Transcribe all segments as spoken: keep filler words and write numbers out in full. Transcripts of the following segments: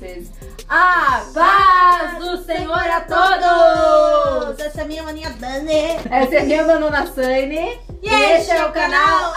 vezes. A paz do Senhor a todos! Essa é minha maninha Dani. Essa é a minha Manona Sane. E este é o canal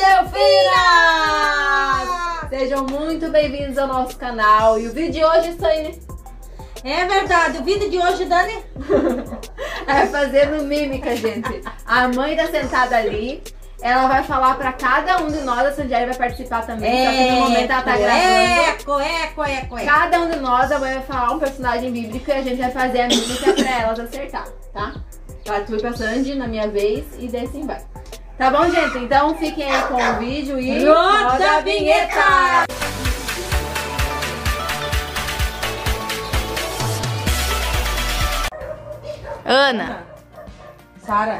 Adelfina! Sejam muito bem-vindos ao nosso canal. E o vídeo de hoje, Sane? É verdade, o vídeo de hoje, Dani, é fazendo mímica, gente. A mãe tá sentada ali. Ela vai falar pra cada um de nós, a Sandiara vai participar também, só que no momento ela tá gravando. Eco, eco, eco, eco. Cada um de nós, a mãe vai falar um personagem bíblico e a gente vai fazer a mímica pra elas acertar, tá? Tá, tu pra Sandy, na minha vez, e daí assim vai. Tá bom, gente? Então fiquem aí com o vídeo e... roda a vinheta! Ana. Sara.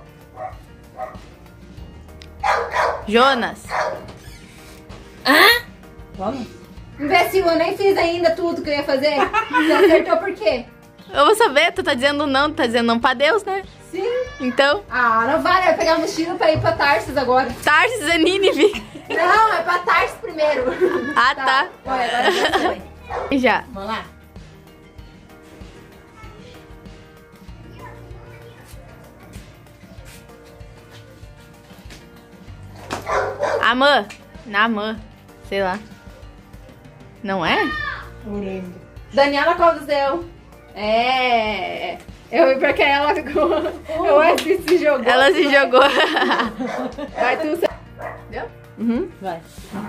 Jonas. Hã? Vamos? Imbecil, eu nem fiz ainda tudo que eu ia fazer. Você acertou por quê? Eu vou saber, tu tá dizendo não, tu tá dizendo não pra Deus, né? Sim. Então. Ah, não vale, eu vou pegar um mochila pra ir pra Tarsis agora. Tarsis é Nínive. Não, é pra Tarsis primeiro. Ah, tá. Olha, agora já foi. E já. Vamos lá. Amã. Namã. Sei lá. Não é? Não lembro. Daniela Calduzeu. É. Eu porque ela ficou. Eu acho que se jogou. Ela se jogou. Vai tu. Entendeu? Uhum. Vai.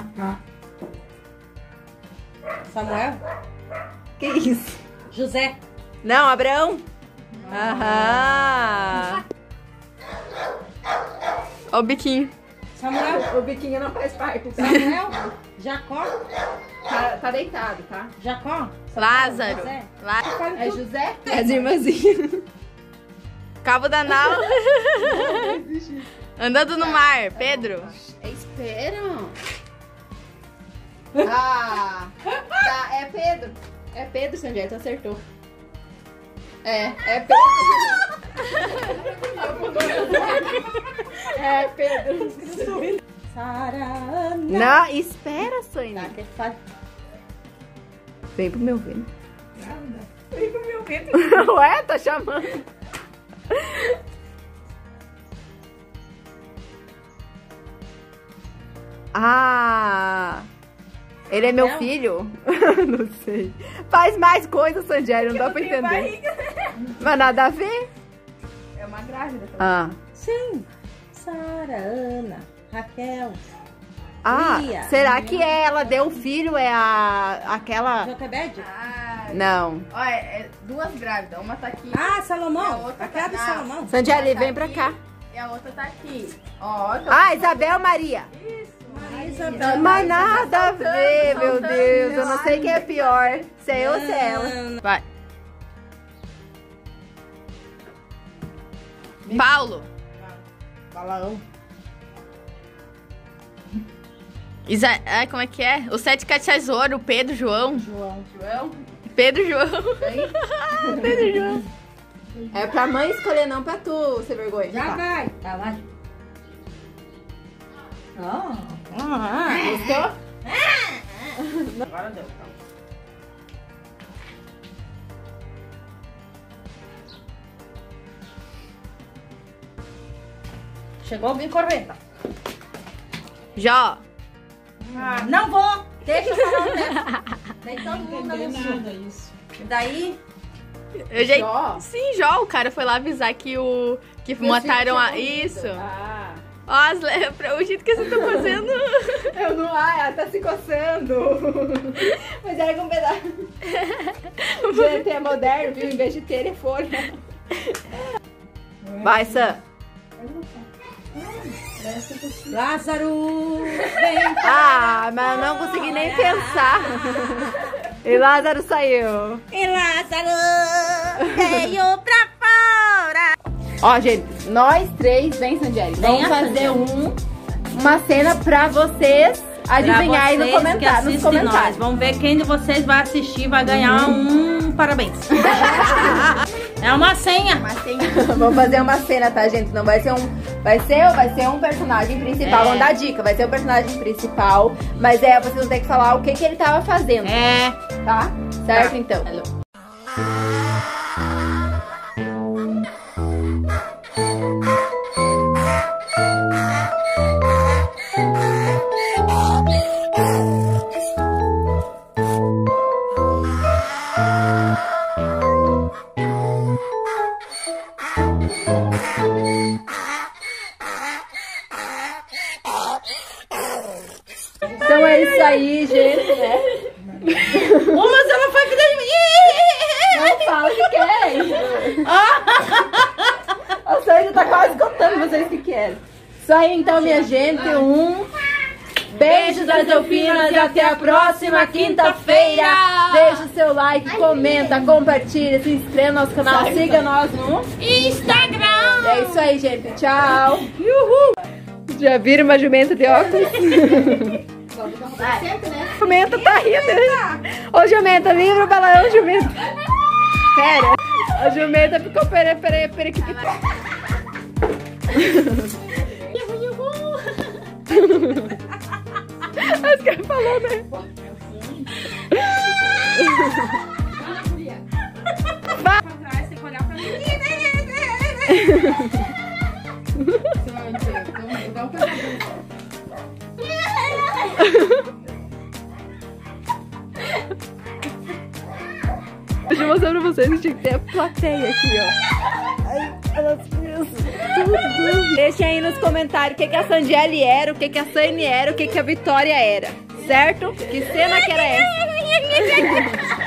Samuel. Que isso? José. Não, Abraão. Aham. Ó o biquinho. Samuel. O biquinho não faz parte, tá? Samuel. Jacó. Tá, tá deitado, tá? Jacó. Lázaro. José. Lá. É José? É as irmãzinhas. Cabo da Nau. Andando no mar. Pedro. Espera. Ah, tá, é Pedro. É Pedro, Sandiara, tu acertou. É, é Pedro. É Pedro. Sara. Não, espera, Sônia. Tá, que faz. Vem pro meu ouvido. Vem pro meu ouvido. Ué, tá chamando. Ah, ele é meu Não. filho? Não sei. Faz mais coisas, Sandiara, não dá pra entender. Mas nada a ver. É uma grávida. Tá? Ah, Sim. Sara, Ana, Raquel, ah Lia. será que é ela deu o filho? É a aquela... Joquebede? Ah, Não. olha, é duas grávidas. Uma tá aqui. Ah, e a Salomão. outra Aquela do tá- Salomão. Sandiara, Uma tá vem pra aqui cá. E a outra tá aqui. Ó, então... Ah, Isabel Maria. Isso, Isabel. Mas nada a ver, meu soltando, Deus. Eu não ai, sei quem é pior. Se é eu ou se é ela. Vai. Paulo. Balaão. Isa... Ah, como é que é? Os sete cachazoro, Pedro, João. João. João. Pedro, João. Vem. Pedro, João. É pra mãe escolher, não pra tu ser vergonha. Já Tá. vai. Tá, vai. Oh. Ah, Gostou? Agora deu. Chegou alguém correndo. Jó. Ah, não vou. Deixa eu falar o resto. Daí todo mundo anunciou. Isso. E daí... Eu já... Jó? Sim, Jó. O cara foi lá avisar que o... Que mataram a... Isso. Ah. Ó, as le... pra- o jeito que vocês estão fazendo. Eu não... Ah, ela tá se coçando. Mas era com um pedaço. Gente, é moderno, viu? Em vez de ter, é folha. Vai, Sam. Lázaro, vem. Ah, mas eu não consegui nem pensar. E Lázaro saiu. E Lázaro veio pra fora. Ó, gente, nós três, vem, Sandiara. Vamos Venha, fazer um, uma cena pra vocês adivinhar aí no Pra vocês que comentário, nos assistem comentários. nós. Vamos ver quem de vocês vai assistir, vai ganhar um parabéns. É uma senha. Uma cena. Vamos fazer uma cena, tá, gente? Não vai ser um Vai ser, vai ser um personagem principal, É. vamos dar dica, vai ser o personagem principal, mas é, vocês vão ter que falar o que, que ele tava fazendo, É. tá? Certo, Tá. então. Então é isso aí, gente, né? Ô, mas ela foi filha de mim. Não fala o que quer. A Sandy tá quase contando vocês o que querem. Isso aí, então, minha gente. Um beijo das Delfinas e até a próxima quinta-feira. Deixa o seu like, comenta, compartilha, se inscreva no nosso canal, siga nós no Instagram. É isso aí, gente. Tchau. Uhul. Já viram uma jumenta de óculos? Jumenta tá rindo. Ô, jumenta, livra o balão, jumenta. Pera. A jumenta ficou pera, pera, pera, que ficou. Acho que ela falou, né? Vai. Tem que olhar pra mim. Deixa eu mostrar pra vocês que tinha que ter a plateia aqui, ó. Ai, elas tudo. Deixem aí nos comentários o que, que a Sandiele era, o que, que a Sani era, o que, que a Vitória era. Certo? Que cena que era essa?